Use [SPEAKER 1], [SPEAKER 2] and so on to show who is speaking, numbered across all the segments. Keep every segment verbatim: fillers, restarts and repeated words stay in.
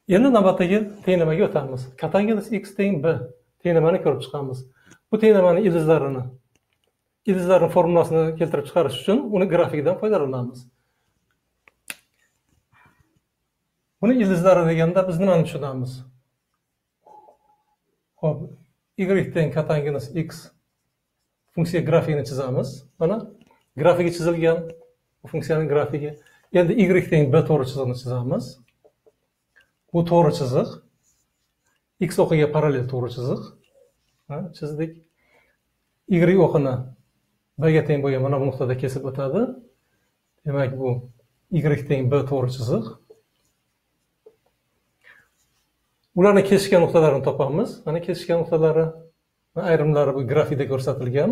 [SPEAKER 1] Endi navbatdagi tenglamaga o'tamiz. Katangens x teng b tenglamani ko'rib chiqamiz. Bu tenglamaning ildizlarini, ildizlarning formulasini keltirib chiqarish uchun uni grafikidan foydalanamiz. Buni ildizlari deganda biz nimani tushunamiz? Hop, y teng katangens x funksiya grafikini chizamiz. Mana grafiki chizilgan, bu funksiyaning grafiki. Endi y teng b to'g'ri chiziqni chizamiz. Bu to'g'ri chiziq. X o'qiga parallel to'g'ri chiziq. Ha, chizdik. Y o'qini b ga teng bo'lgan mana bu nuqtada kesib o'tadi. Demak, bu y teng b to'g'ri chiziq. Ularni kesishgan nuqtalarini topamiz. Mana kesishgan nuqtalari, ayrimlari bu grafikda ko'rsatilgan.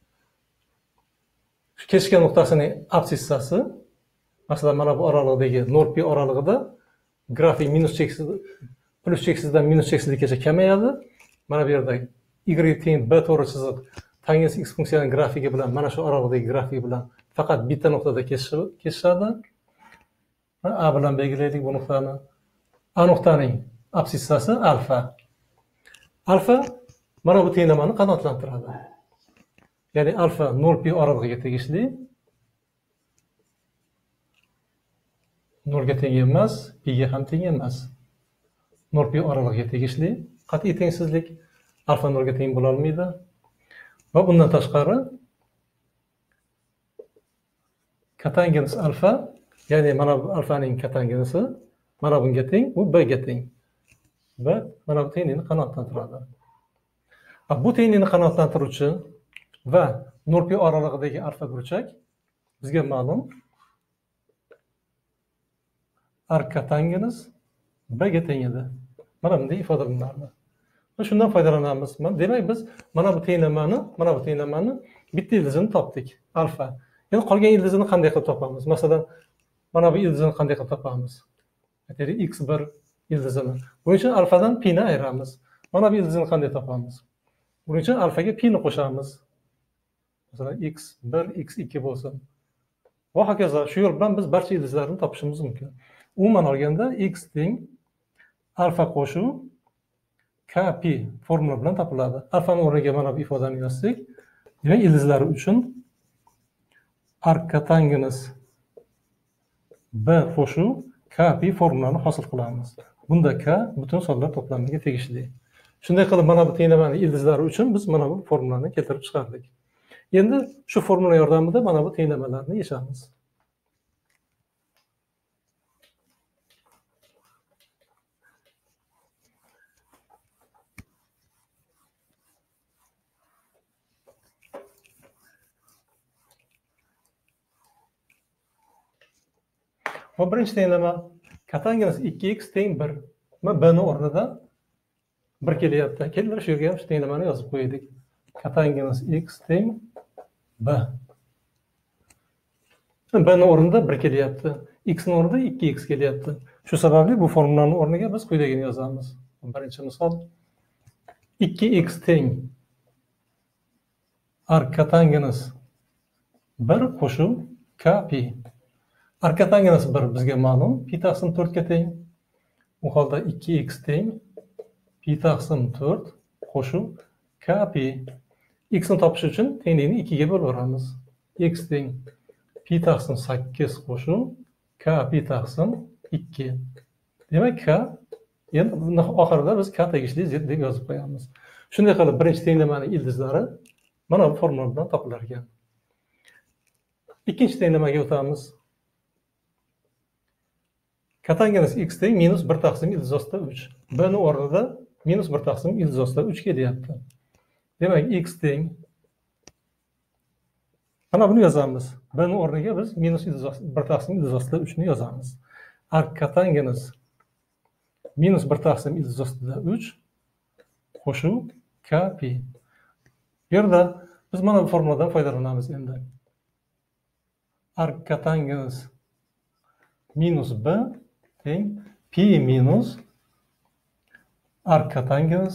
[SPEAKER 1] Shu kesishgan nuqtasining absissasi, masalan, mana bu oralig'idagi nol pi oralig'ida grafik minus cheksiz, plus cheksizdan minus cheksizlikgacha kamayadi. Mana bu yerda y teng b to'g'ri chiziq tangens x funksiyaning grafiki bilan mana shu oralig'idagi grafik bilan faqat bitta nuqtada kesishadi. A bilan belgilaylik bu nuqtani. A nuqtaning absissasi alfa. Alfa mana bu tenglamani qanotlantiradi. Ya'ni alfa nol pi oralig'iga tegishli. nol ga teng emas, pi ga ham teng emas. nol pi oralig'iga tegishli. Qat'iy tengsizlik alfa nol ga teng bo'la olmaydi. Va bundan tashqari katangens alfa, ya'ni mana bu alfaning katangensi mana bunga teng, u b ga teng. Va mana bu tenglikni qanotlantiradi. Bu tenglikni qanotlantiruvchi va nol pi oralig'idagi alfa burchak bizga ma'lum. Arkatangens b ga teng edi. Mana bunday ifodalanadi. Shundan foydalanamiz. Demak, biz mana bu tenglamani, mana bu tenglamani bitta ildizini topdik, alfa. Endi qolgan ildizini qanday qilib topamiz? Masalan, mana bu ildizini qanday qilib topamiz? Aytaylik x bir ildizini. Buning uchun alfadan pi ni ayiramiz. Mana bu ildizini qanday topamiz? Buning uchun alfaga pi ni qo'shamiz. Masalan, x bir, x ikki bo'lsin. Va hokazo. Shu yo'l bilan biz barcha ildizlarni topishimiz mumkin. Umuman olganda x teng alfa qo'shuv k pi formula bilan topiladi. Alfaning o'rniga mana bu ifodani yozsak, demak ildizlari uchun arkatangens b qo'shuv k pi formulani hosil qilamiz. Bunda k butun sonlar to'plamiga tegishli. Shunday qilib mana bu tenglamaning ildizlari uchun biz mana bu formulani keltirib chiqardik. Endi shu formula yordamida mana bu tenglamalarni yechamiz. Va birinchi tenglama katangens ikki x teng bir. Mana b ni o'rnida bir kelyapti. Kelinglar shu yerga ham shu tenglamani yozib qo'yaylik. Katangens x teng b. b ni o'rnida bir kelyapti. X ni o'rnida ikki x kelyapti. Shu sababli bu formulaning o'rniga biz quyidagini yozamiz. Birinchi misol ikki x teng arkatangens bir qo'shuv k pi. Arkatangens bir bizga ma'lum, pi taqsim to'rt ga teng. U holda ikki x teng pi taqsim to'rt qo'shuv k pi. X ni topish uchun tenglikni ikki ga bo'lib o'ramiz. X teng pi taqsim sakkiz qo'shuv k pi taqsim ikki. Demak, k endi oxirida biz k tegishli z deb yozib qo'yamiz. Shunday qilib birinchi tenglamaning ildizlari mana bu formula bilan topilar ekan. Ikkinchi tenglamaga o'tamiz. Katangens x teng minus bir taqsim ildiz ostida uch. B ni o'rnida minus bir taqsim ildiz ostida uch kelyapti. Demak, x teng mana buni yozamiz. B ni o'rniga biz minus bir taqsim ildiz ostida uch ni yozamiz. Arkatangens minus bir taqsim ildiz ostida uch qo'shuv k pi. Bu yerda biz mana bu formuladan foydalanamiz endi. Arkatangens minus b teng pi minus arkatangens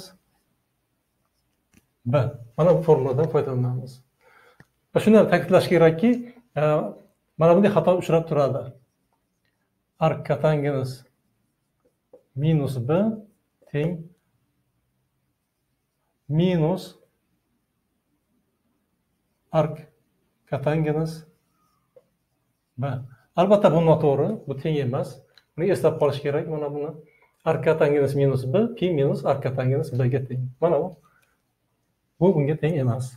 [SPEAKER 1] b. Mana bu formuladan foydalanamiz. Va shuni ta'kidlash kerakki, mana bunday xato uchrab turadi. Arkatangens minus b teng minus ark kotangens b. Albatta bu noto'g'ri, bu teng emas. Buni eslab qolish kerak. Mana buni ark kotangens minus b pi minus ark kotangens b ga teng. Mana bu. Bu bunga teng emas.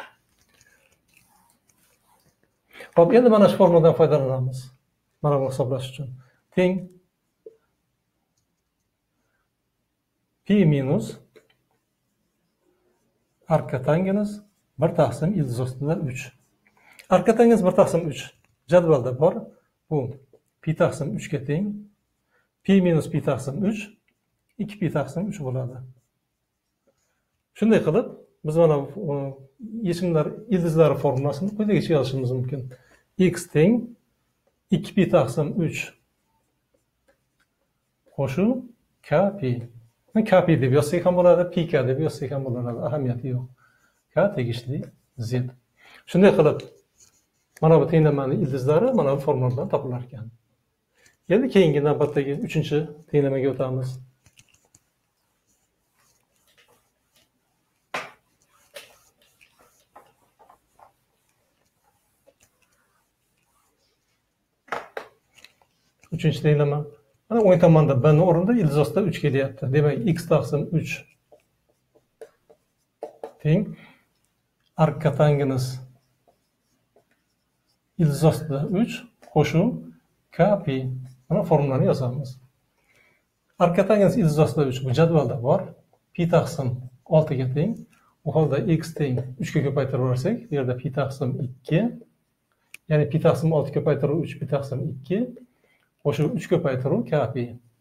[SPEAKER 1] Hop, endi mana shu formuladan foydalanamiz. Mana buni hisoblash uchun. Teng pi minus ark kotangens bir taqsim ildiz ostida uch. Ark kotangens bir taqsim uch jadvalda bor. Bu pi taqsim uch ga teng. Pi minus pi taqsim uch ikki pi taqsim uch bo'ladi. Shunday qilib, biz mana yechimlar ildizlari formulasini quyidagicha yozishimiz mumkin. X teng ikki pi taqsim uch qo'shuv k pi. K pi deb yozsak ham bo'ladi, pi k deb yozsak ham bo'ladi, ahamiyati yo'q. K tegishli z. Shunday qilib, mana bu tenglamani ildizlari mana bu formula bilan topilar ekan. Endi keyingi navbatdagi uchinchi tenglamaga o'tamiz. Uchinchi tenglama. Mana o'ng tomonda b ni o'rnida ildiz ostida uch kelyapti. Demak, x taqsim uch teng ark kotangens ildiz ostida uch qo'shuv k pi. Mana formulani yozamiz. Ark kotangens ildiz ostida uch bu jadvalda bor. Pi taqsim olti ga teng. U holda x teng uch ga ko'paytirib yuborsak, bu yerda pi taqsim ikki, ya'ni pi taqsim olti ko'paytiruv uch, pi taqsim ikki qo'shib uch ko'paytiruv k pi.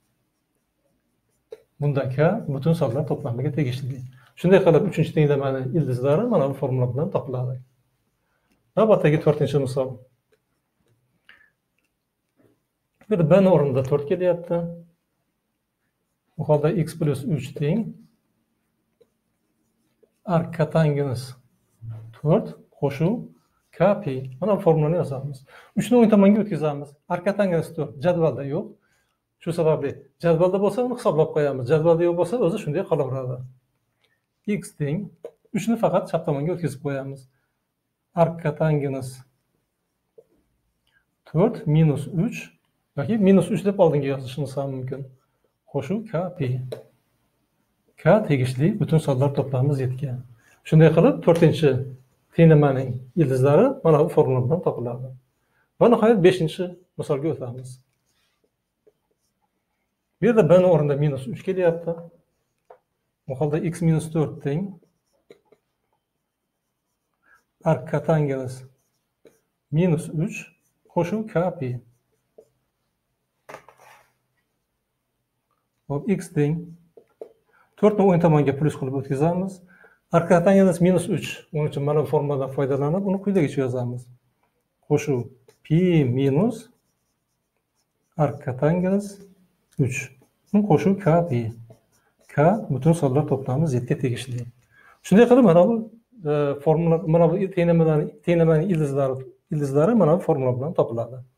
[SPEAKER 1] Bunda k butun sonlar to'plamiga tegishli. Shunday qilib, uchinchi tenglamani ildizlari mana bu formula bilan topiladi. Navbatdagi to'rtinchi misol. Bu yerda b ni o'rnida to'rt kelyapti. Bu holda x plus uch teng ark kotangens to'rt qo'shuv k pi. Mana bu formulani yozamiz. uch ni o'ng tomonga o'tkazamiz. Ark kotangens to'rt jadvalda yo'q. Shu sababli jadvalda bo'lsa uni hisoblab qo'yamiz. Jadvalda yo'q bo'lsa o'zi shunday qolaveradi. X teng uch ni faqat chap tomonga o'tkazib qo'yamiz. Ark kotangens to'rt minus uch yoki minus uch deb oldinga yozishimiz ham mumkin. Qo'shuv k pi. K tegishli butun sonlar to'plami zga. Shunday qilib, to'rtinchi tenglamaning ildizlari mana bu formula bilan topiladi. Va nihoyat beshinchi misolga o'tamiz. Bu yerda b ni o'rnida minus uch kelyapti. Bu holda x minus to'rt teng ark kotangens minus uch qo'shuv k pi. Hop, x teng to'rt ni o'ng tomonga plus qilib o'tkazamiz. Ark kotangens minus uch. Uning uchun mana bu formuladan foydalanib, uni quyidagicha yozamiz. Qo'shuv pi minus ark kotangens uch. Bu qo'shuv k pi. K butun sonlar to'plami zga tegishli. Shunday qilib, mana bu formula, mana bu tenglamaning ildizlari, ildizlari mana bu formula bilan topiladi.